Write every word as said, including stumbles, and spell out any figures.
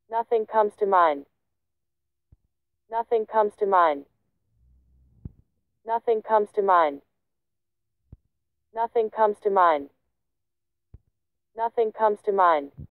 Nothing comes to mind. Nothing comes to mind. Nothing comes to mind. Nothing comes to mind. Nothing comes to mind.